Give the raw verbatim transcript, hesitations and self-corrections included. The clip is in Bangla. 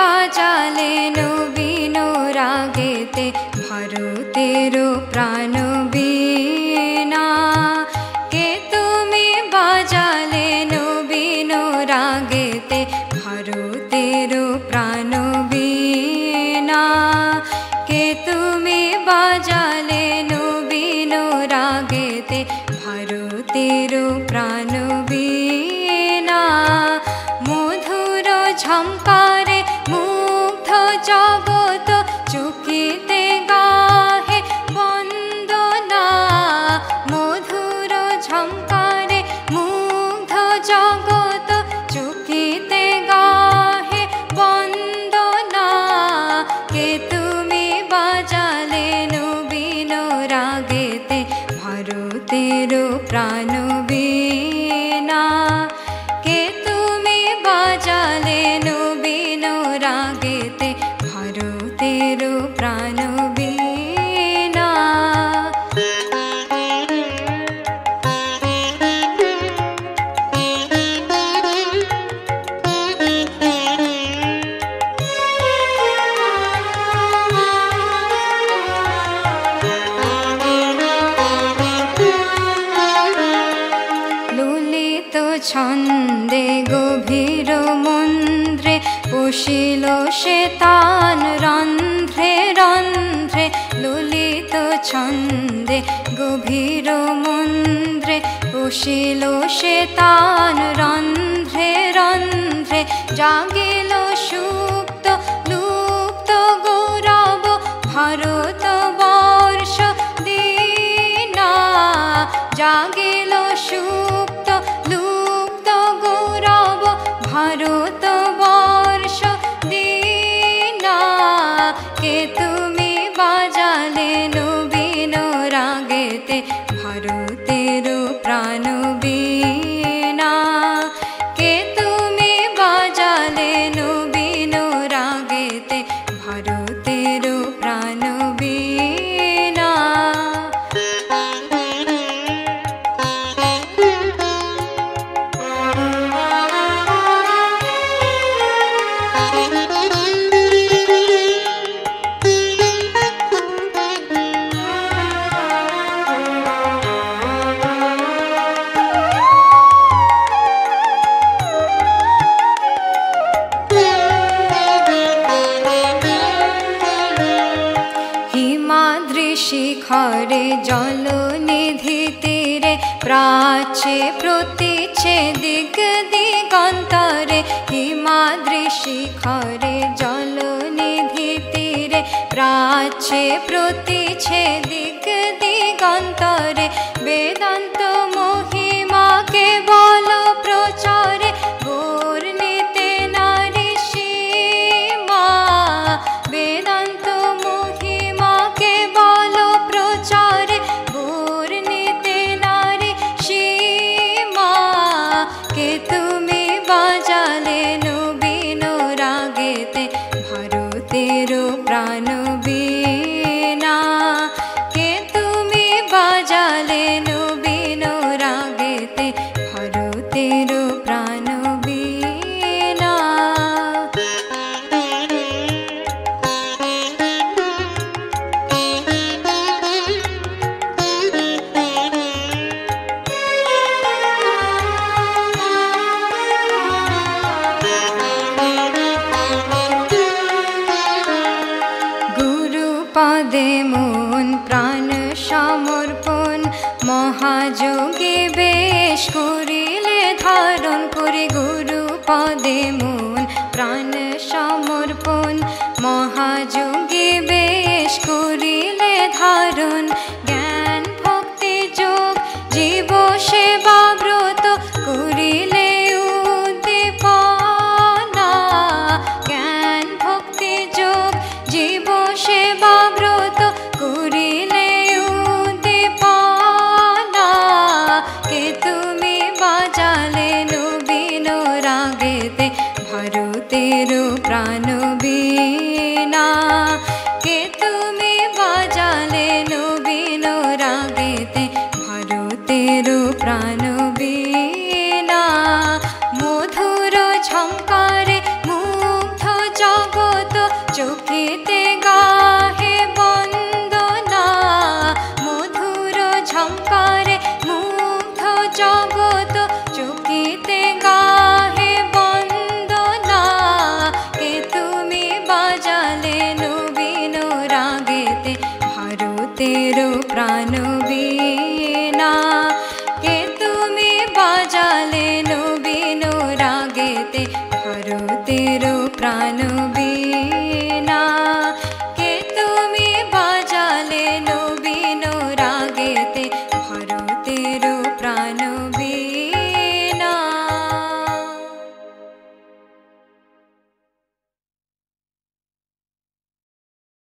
বাজালে নবীন রাগেতে ভারতের প্রাণ বীণা। কে তুমি বাজালে নবীন রাগেতে ভারতের প্রাণ বীণা। কে তুমি বাজালে নবীন রাগেতে ভারতের প্রাণ বীণা। মধুর ঝঙ্কারে মুগ্ধ জগৎ চকিতে গাহে বন্দনা। মধুর ঝঙ্কারে মুগ্ধ জগৎ চকিতে গাহে বন্দনা। কে তুমি বাজালে নবীন রাগেতে ভারতের প্রাণ বীণা। কে তুমি বাজালে নবীন রাগেতে ভারতের প্রাণ বীণা। ললিত ছন্দে গভীর মন্দ্রে বসিল সে তান রন্ধ্রে রন্ধ্রে। ললিত ছন্দে গভীর মন্দ্রে বসিল সে তান রন্ধ্রে রন্ধ্রে। জাগিল সুপ্ত লুপ্ত গৌরব ভারত বর্ষ দীনা। জাগিল সুপ্ত লুপ্ত গৌরব ভারত বর্ষ দীনা। কে তুমি বাজালে নবীন রাগেতে ভারতের প্রাণ বীণা। কে তুমি বাজালে নবীন রাগেতে ভারতের প্রাণ বীণা। শিখরে জল নিধি তীরে প্রাচ্যে প্রতিছে দিগ দিগন্তরে। হিমাদ্রি শিখরে জল নিধি তীরে প্রাচ্যে প্রতিছে দিগ দিগন্তরে। বেদান্ত মহিমা কেবল প্রচারে বর্ণিতে নারী সীমা। বেদান্ত মহিমা কেবল প্রচারে বর্ণিতে নারী সীমা। কে তুমি বাজালে নবীন রাগেতে ভারতের প্রাণ বীণা। কে তুমি বাজালে নবীন রাগেতে ভারতের প্রাণ বীণা। পদে মন প্রাণ সমর্পণ মহাযোগী বেশ করিলে ধারণ করে। গুরু পদে মন প্রাণ সমর্পণ মহাযোগী বেশ করিলে ধারণ। জ্ঞান ভক্তি যোগ জীব সেবা ব্রত করিলে উদ্দীপনা। জ্ঞান ভক্তি যোগ জীব সেবা ব্রত করিলে উদ্দীপনা। কে তুমি বাজালে নবীন রাগেতে ভারতের প্রাণ বীণা। কে তুমি বাজালে নবীন রাগেতে ভারতের প্রাণ বীণা। মধুর ঝঙ্কারে মুগ্ধ জগৎ প্রাণ বীণা।